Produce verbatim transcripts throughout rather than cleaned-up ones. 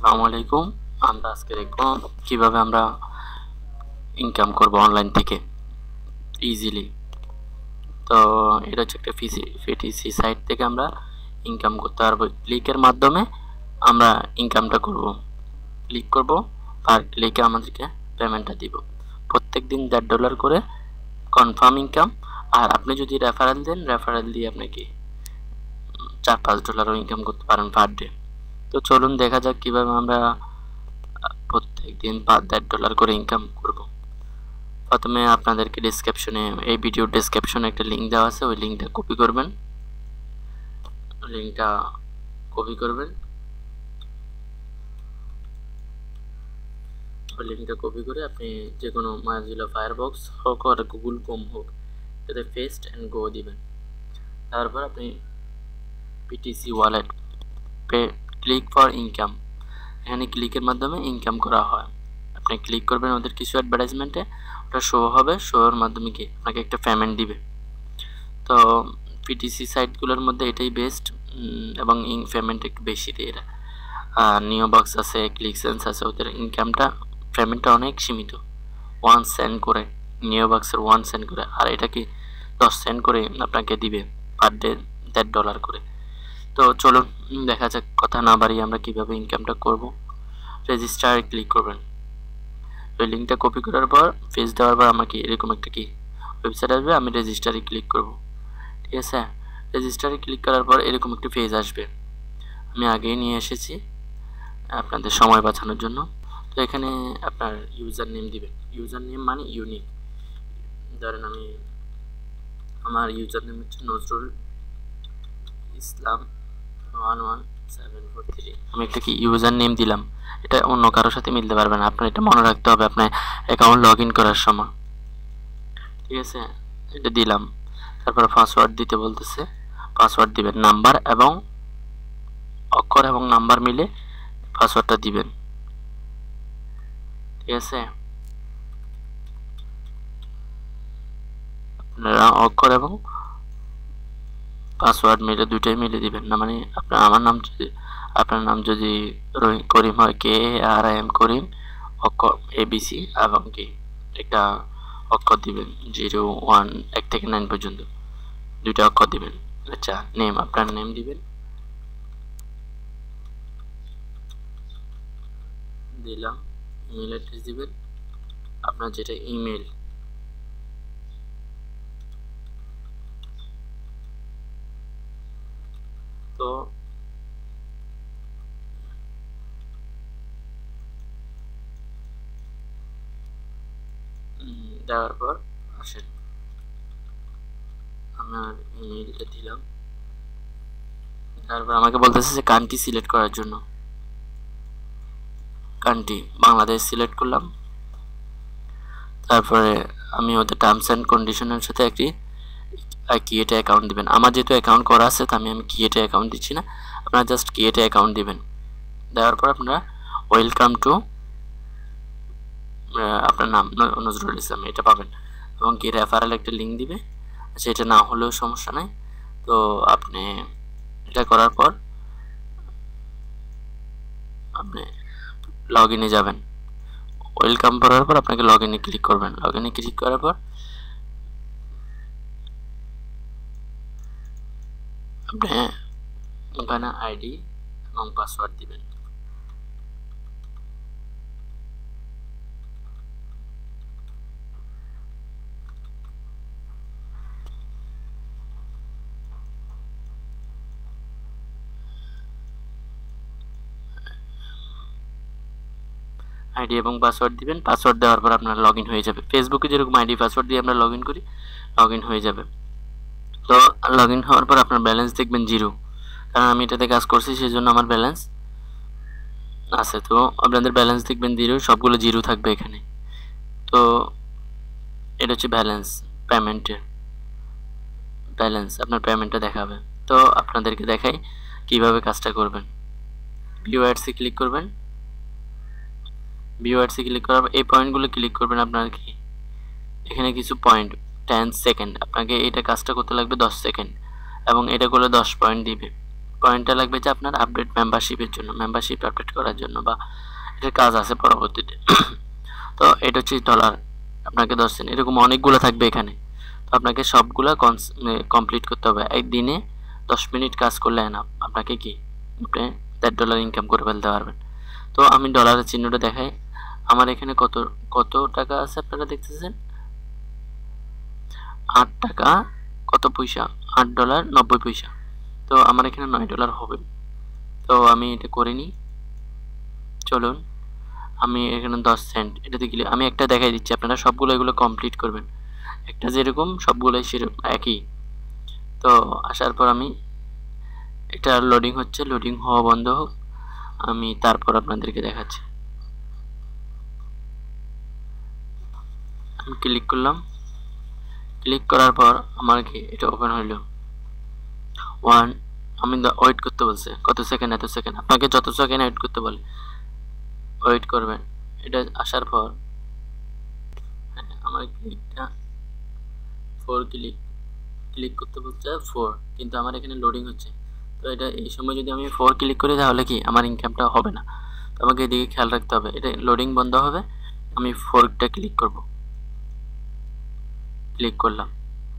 আসসালামু আলাইকুম। আমরা আজকে দেখব কিভাবে আমরা ইনকাম করব অনলাইন থেকে ইজিলি। তো এটা হচ্ছে একটা ফিসি ফিটিসি সাইট থেকে আমরা ইনকাম করতে পারবো। ক্লিকের মাধ্যমে আমরা ইনকামটা করব। ক্লিক করব, আর ক্লিকে আমাদেরকে পেমেন্টটা দিব। প্রত্যেক দিন দেড় ডলার করে কনফার্ম ইনকাম। আর আপনি যদি রেফারেল দেন, রেফারেল দিয়ে আপনাকে চার পাঁচ ডলারও ইনকাম করতে পারেন পার ডে। তো চলুন দেখা যাক কিভাবে আমরা প্রত্যেক দিন পাঁচ দেড় ডলার করে ইনকাম করব। প্রথমে আপনাদেরকে ডেসক্রিপশনে, এই ভিডিওর ডেসক্রিপশনে একটা লিঙ্ক দেওয়া আছে, ওই লিঙ্কটা কপি করবেন। লিঙ্কটা কপি করবেন ওই লিঙ্কটা কপি করে আপনি যে কোনো মজিলা ফায়ারবক্স হোক আর গুগল ক্রোম হোক, এতে পেস্ট অ্যান্ড গো দিবেন। তারপর আপনি PTC wallet pay click for income, এখানে ক্লিকের মাধ্যমে ইনকাম করা হয়। আপনি ক্লিক করবেন, ওদের কিছু অ্যাডভার্টাইজমেন্টে ওটা শো হবে, শোর মাধ্যমে কি আপনাকে একটা পেমেন্ট দিবে। তো পিটিসি সাইটগুলোর মধ্যে এটাই বেস্ট, এবং ইন পেমেন্ট একটু বেশি দেয় এরা। আর নিওবক্স আছে, ক্লিকসেন্স আছে, ওদের ইনকামটা পেমেন্টটা অনেক সীমিত, ওয়ান সেন্ট করে। নিওবক্সের ওয়ান সেন্ট করে, আর এটা কি দশ সেন্ট করে আপনাকে দিবে পার ডে, দেড় ডলার করে। তো চলুন দেখা যাক, কথা না বাড়িয়ে আমরা কিভাবে ইনকামটা করব। রেজিস্টারে ক্লিক করবেন। ওই লিঙ্কটা কপি করার পর পেজ দেওয়ার পর আমাকে এরকম একটা কি ওয়েবসাইট আসবে, আমি রেজিস্টারে ক্লিক করব। ঠিক আছে, রেজিস্টারে ক্লিক করার পর এরকম একটা পেজ আসবে। আমি আগেই নিয়ে এসেছি আপনাদের সময় বাঁচানোর জন্য। তো এখানে আপনার ইউজার নেম দিবেন। ইউজার নেম মানে ইউনিক। ধরেন আমি, আমার ইউজার নেম হচ্ছে Nazrul Islam one one seven four three. আমি একটা কি ইউজার নেম দিলাম, এটা অন্য কারোর সাথে মিলতে পারবে না, আপনার এটা মনে রাখতে হবে আপনার অ্যাকাউন্ট লগ ইন করার সময়। ঠিক আছে, এটা দিলাম। তারপর পাসওয়ার্ড দিতে বলতেছে, পাসওয়ার্ড দিবেন। নাম্বার এবং অক্ষর এবং নাম্বার মিলে পাসওয়ার্ডটা দিবেন। ঠিক আছে, আপনারা অক্ষর এবং পাসওয়ার্ড মিলে দুইটাই মিলে দিবেন না, মানে আপনার আমার নাম যদি আপনার নাম যদি রহিম করিম হয়, কে আর আই এম করিম, অক্ষর এবিসি এবং কি একটা অক্ষর দিবেন, জিরো ওয়ান এক থেকে নাইন পর্যন্ত দুইটা অক্ষর দিবেন। আচ্ছা, নেম আপনার নেম দিবেন, দিলাম। ইমেল অ্যাড্রেস দিবেন, আপনার যেটা ইমেল। তো দেওয়ার পর আসেন, আমার ইমেলটা দিলাম। তারপর আমাকে বলতেছে যে কান্ট্রি সিলেক্ট করার জন্য, কান্ট্রি বাংলাদেশ সিলেক্ট করলাম। তারপরে আমি ওদের টার্মস অ্যান্ড কন্ডিশনের সাথে একটি ক্রিয়েট অ্যাকাউন্ট দিবেন। আমার যেহেতু অ্যাকাউন্ট করা আছে, তো আমি আমি ক্রিয়েট অ্যাকাউন্ট দিচ্ছি না, আপনারা জাস্ট ক্রিয়েট অ্যাকাউন্ট দিবেন। দেওয়ার পর আপনারা ওয়েলকাম টু আপনার নাম নজরুল ইসলাম এটা পাবেন, এবং কি রেফারেল একটা লিঙ্ক দিবে। সেটা না হলেও সমস্যা নাই। তো আপনি এটা করার পর আপনি লগ ইনে যাবেন। ওয়েলকাম করার পর আপনাকে লগ ইনে ক্লিক করবেন। লগ ইনে ক্লিক করার পর আপনি ওখানে আইডি এবং পাসওয়ার্ড দিবেন। আইডি এবং পাসওয়ার্ড দিবেন। পাসওয়ার্ড দেওয়ার পর আপনার লগ ইন হয়ে যাবে। ফেসবুকে যেরকম আইডি পাসওয়ার্ড দিয়ে আমরা লগ ইন করি, লগ ইন হয়ে যাবে। তো লগ ইন হওয়ার পর আপনার ব্যালেন্স দেখবেন জিরো, কারণ আমি এটাতে কাজ করছি সেই জন্য আমার ব্যালেন্স আছে। তো আপনাদের ব্যালেন্স দেখবেন জিরো, সবগুলো জিরো থাকবে এখানে। তো এটা হচ্ছে ব্যালেন্স, পেমেন্টের ব্যালেন্স, আপনার পেমেন্টটা দেখাবে। তো আপনাদেরকে দেখাই কিভাবে কাজটা করবেন। ভিউ অ্যাডসে ক্লিক করবেন। ভিউ অ্যাডসে ক্লিক করার পর এই পয়েন্টগুলো ক্লিক করবেন। আপনার কি এখানে কিছু পয়েন্ট, টেন সেকেন্ড, আপনাকে এটা কাজটা করতে লাগবে দশ সেকেন্ড, এবং এটা করলে দশ পয়েন্ট দিবে। পয়েন্টটা লাগবে যে আপনার আপডেট মেম্বারশিপের জন্য, মেম্বারশিপ আপডেট করার জন্য, বা এটার কাজ আছে পরবর্তীতে। তো এটা হচ্ছে ডলার, আপনাকে দশ সেন্ট, এরকম অনেকগুলো থাকবে এখানে। তো আপনাকে সবগুলো কমপ্লিট করতে হবে। একদিনে দশ মিনিট কাজ করলে না আপনাকে কি আপনি দেড় ডলার ইনকাম করে ফেলতে পারবেন। তো আমি ডলারের চিহ্নটা দেখাই। আমার এখানে কত কত টাকা আছে আপনারা দেখতেছেন, আট টাকা কত পয়সা, আট ডলার নব্বই পয়সা। তো আমার এখানে নয় ডলার হবে। তো আমি এটা করে নিই, চলুন। আমি এখানে দশ সেন্ট এটাতে গেলে আমি একটা দেখাই দিচ্ছি, আপনারা সবগুলো এগুলো কমপ্লিট করবেন, একটা যেরকম সবগুলোই সেরকম একই। তো আসার পর আমি এটা লোডিং হচ্ছে, লোডিং হওয়া বন্ধ হোক, আমি তারপর আপনাদেরকে দেখাচ্ছি। আমি ক্লিক করলাম, ক্লিক করার পর আমার কি এটা ওপেন হইল। ওয়ান আমি ওয়েট করতে বলছে, কত সেকেন্ড, এত সেকেন্ড, আপনাকে যত সেকেন্ড ওয়েট করতে বলে ওয়েট করবেন। এটা আসার পর হ্যাঁ আমার ক্লিকটা ফোর ক্লিক ক্লিক করতে বলছে ফোর, কিন্তু আমার এখানে লোডিং হচ্ছে। তো এটা এই সময় যদি আমি ফোর ক্লিক করি তাহলে কি আমার ইনকামটা হবে না। তো আমাকে এদিকে খেয়াল রাখতে হবে, এটা লোডিং বন্ধ হবে, আমি ফোরটা ক্লিক করব, ক্লিক করলাম।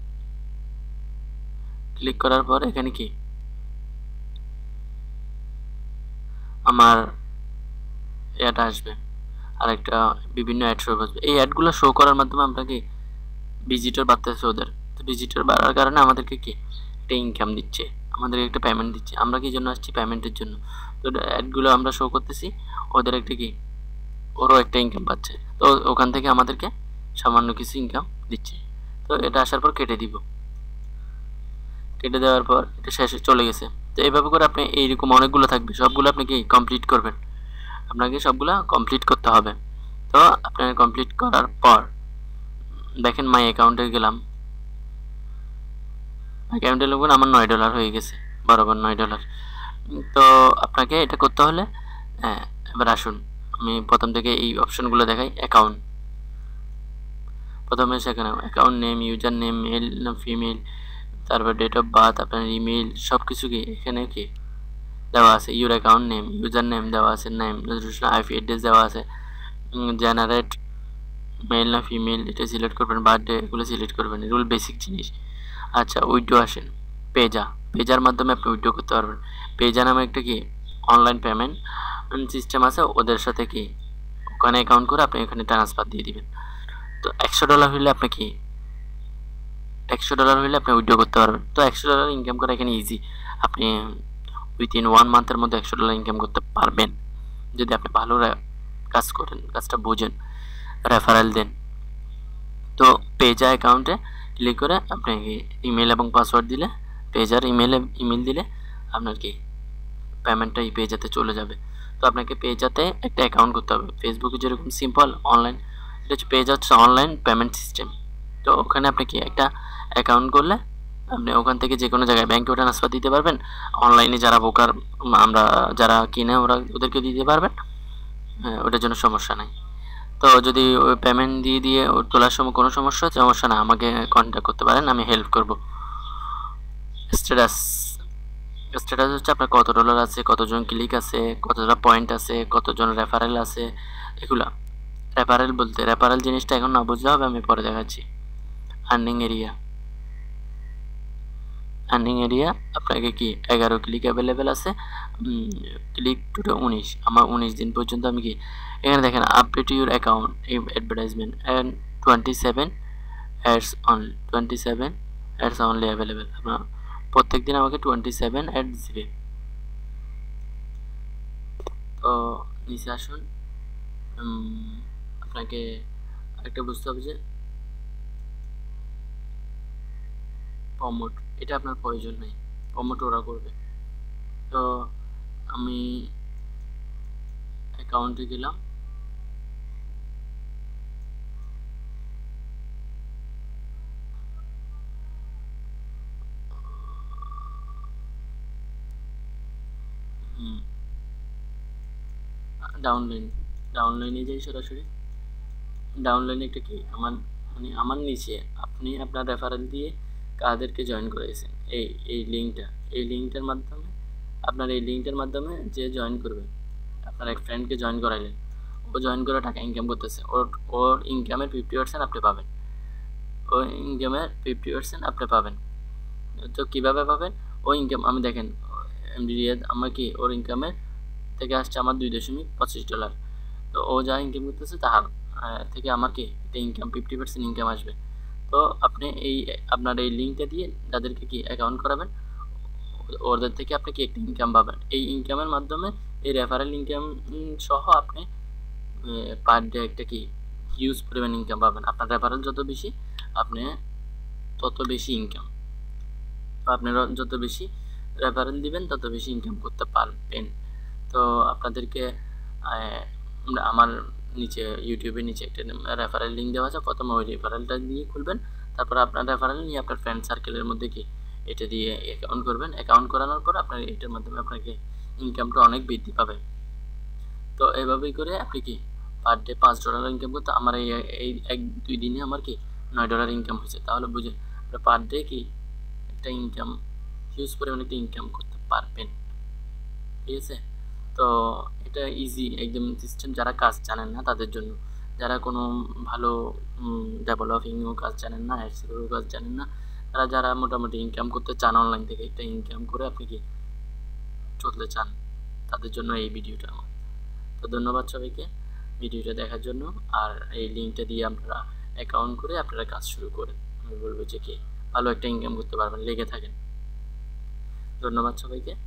ক্লিক করার পর এখানে কি আমার অ্যাড আসবে, আর একটা বিভিন্ন অ্যাড শো করবে। এই অ্যাডগুলো শো করার মাধ্যমে আমরা কি ভিজিটর বাড়তেছে ওদের। তো ভিজিটর বাড়ার কারণে আমাদেরকে কি একটা ইনকাম দিচ্ছে, আমাদেরকে একটা পেমেন্ট দিচ্ছে। আমরা কি জন্য আসছি, পেমেন্টের জন্য। তো অ্যাডগুলো আমরা শো করতেছি, ওদের একটা কি ওরও একটা ইনকাম পাচ্ছে। তো ওখান থেকে আমাদেরকে সামান্য কিছু ইনকাম দিচ্ছে। তো এটা আসার পর কেটে দিব, কেটে দেওয়ার পর এটা শেষে চলে গেছে। তো এইভাবে করে আপনি এইরকম অনেকগুলো থাকবে, সবগুলো আপনি কি কমপ্লিট করবেন, আপনাকে সবগুলো কমপ্লিট করতে হবে। তো আপনার কমপ্লিট করার পর দেখেন মাই অ্যাকাউন্টে গেলাম, অ্যাকাউন্টে লোকেন আমার নয় ডলার হয়ে গেছে, বরাবর নয় ডলার। তো আপনাকে এটা করতে হলে হ্যাঁ এবার আসুন আমি প্রথম থেকে এই অপশনগুলো দেখাই। অ্যাকাউন্ট, প্রথমে সেখানে account name, user name, male না ফিমেল, তারপর ডেট অফ বার্থ, আপনার ইমেল, সব কিছু কি এখানে কি দেওয়া আছে। Your account name, user name দেওয়া আছে, নেম আইপি অ্যাড্রেস দেওয়া আছে, জেনারেট মেল না ফিমেল এটা সিলেক্ট করবেন, বার্থডে এগুলো সিলেক্ট করবেন, এগুলো বেসিক জিনিস। আচ্ছা উইড্রো আসেন, পেজা, পেজার মাধ্যমে আপনি উইড্রো করতে পারবেন। পেজা নামে একটা কি অনলাইন পেমেন্ট সিস্টেম আছে, ওদের সাথে কি ওখানে অ্যাকাউন্ট করে আপনি এখানে ট্রান্সফার দিয়ে দিবেন। তো একশো ডলার হইলে আপনি কি একশো ডলার হইলে আপনি উইড্রো করতে পারবেন। তো একশো ডলার ইনকাম করা এখানে ইজি, আপনি উইথিন ওয়ান মান্থের মধ্যে একশো ডলার ইনকাম করতে পারবেন যদি আপনি ভালো কাজ করেন, কাজটা বোঝেন, রেফারেল দেন। তো পেজা অ্যাকাউন্টে ক্লিক করে আপনি ইমেল এবং পাসওয়ার্ড দিলে, পেজার ইমেলে ইমেল দিলে আপনার কি পেমেন্টটা এই পেজাতে চলে যাবে। তো আপনাকে পেজাতে একটা অ্যাকাউন্ট করতে হবে, ফেসবুকে যেরকম সিম্পল অনলাইন, এটা হচ্ছে পেজা হচ্ছে অনলাইন পেমেন্ট সিস্টেম। তো ওখানে আপনি কি একটা অ্যাকাউন্ট করলে আপনি ওখান থেকে যে কোনো জায়গায় ব্যাংকে ট্রান্সফার দিতে পারবেন, অনলাইনে যারা বোকার আমরা যারা কিনে ওরা ওদেরকে দিতে পারবেন, হ্যাঁ ওটার জন্য সমস্যা নাই। তো যদি ওই পেমেন্ট দিয়ে দিয়ে ওর তোলার সময় কোনো সমস্যা সমস্যা না, আমাকে কন্ট্যাক্ট করতে পারেন, আমি হেল্প করব। স্ট্যাটাস, স্ট্যাটাস হচ্ছে আপনার কত ডলার আছে, কতজন ক্লিক আছে, কতটা পয়েন্ট আছে, কতজন রেফারেল আছে, এগুলা। রেফারেল বলতে রেফারেল জিনিসটা এখন না বুঝতে হবে, আমি পরে দেখাচ্ছি। আর্নিং এরিয়া, আর্নিং এরিয়া আপনাকে কি এগারো ক্লিক অ্যাভেলেবেল আছে, ক্লিক টুটা উনিশ, আমার উনিশ দিন পর্যন্ত আমি কি এখানে দেখেন update your account advertisement and twenty seven ads only, twenty seven ads only available. আপনার প্রত্যেক দিন আমাকে টোয়েন্টি সেভেন অ্যাডস দিবে। তো নিচে আসুন, আপনাকে একটা বুঝতে হবে যে প্রমোট, এটা আপনার প্রয়োজন নেই, প্রমোট ওরা করবে। তো আমি অ্যাকাউন্টে গেলাম, ডাউনলাইন, ডাউনলাইনে যাই সরাসরি। ডাউনলাইনে একটা কি আমার মানে আমার নিচে আপনি আপনার রেফারেল দিয়ে কাদেরকে জয়েন করেছেন, এই এই লিঙ্কটা, এই লিঙ্কটার মাধ্যমে আপনার এই লিঙ্কটার মাধ্যমে যে জয়েন করবে, আপনার এক ফ্রেন্ডকে জয়েন করাইলেন, ও জয়েন করে টাকা ইনকাম করতেছে, ওর ওর ইনকামের ফিফটি পার্সেন্ট আপনি পাবেন, ওই ইনকামের ফিফটি পার্সেন্ট আপনি পাবেন। তো কীভাবে পাবেন? ওই ইনকাম আমি দেখেন এমডি রিয়াদ আমার কি ওর ইনকামের থেকে আসছে আমার দুই দশমিক পঁচিশ ডলার। তো ও যা ইনকাম করতেছে তাহার থেকে আমার কি একটা ইনকাম ফিফটি পার্সেন্ট ইনকাম আসবে। তো আপনি এই আপনার এই লিঙ্কটা দিয়ে যাদেরকে কি অ্যাকাউন্ট করাবেন ওদের থেকে আপনি কি একটা ইনকাম পাবেন। এই ইনকামের মাধ্যমে এই রেফারেল ইনকাম সহ আপনি পার ডে একটা কি হিউজ পরিমাণ ইনকাম পাবেন। আপনার রেফারেল যত বেশি আপনি তত বেশি ইনকাম, তো আপনারা যত বেশি রেফারেল দিবেন তত বেশি ইনকাম করতে পারবেন। তো আপনাদেরকে আমার নিচে ইউটিউবের নিচে একটা রেফারেল লিঙ্ক দেওয়া আছে, প্রথমে ওই রেফারেলটা দিয়ে খুলবেন, তারপর আপনার রেফারেল নিয়ে আপনার ফ্রেন্ড সার্কেলের মধ্যে কি এটা দিয়ে অ্যাকাউন্ট করবেন। অ্যাকাউন্ট করানোর পর আপনার এটার মাধ্যমে আপনাকে ইনকামটা অনেক বৃদ্ধি পাবে। তো এভাবেই করে আপনি কি পার ডে পাঁচ ডলার ইনকাম করতে, আমার এই এই এক দুই দিনে আমার কি নয় ডলার ইনকাম হয়েছে। তাহলে বুঝে পার ডে কি একটা ইনকাম হিউজ পরিমাণে একটা ইনকাম করতে পারবেন, ঠিক আছে। তো এটা ইজি একদম সিস্টেম, যারা কাজ জানেন না তাদের জন্য, যারা কোনো ভালো ডেভেলপিংও কাজ জানেন না, অ্যাডসেরও কাজ জানেন না, তারা যারা মোটামুটি ইনকাম করতে চান অনলাইন থেকে একটা ইনকাম করে আপনি কি চলতে চান, তাদের জন্য এই ভিডিওটা আমার। তো ধন্যবাদ সবাইকে ভিডিওটা দেখার জন্য। আর এই লিঙ্কটা দিয়ে আপনারা অ্যাকাউন্ট করে আপনারা কাজ শুরু করেন, আমি বলবো যে কি ভালো একটা ইনকাম করতে পারবেন, লেগে থাকেন। ধন্যবাদ সবাইকে।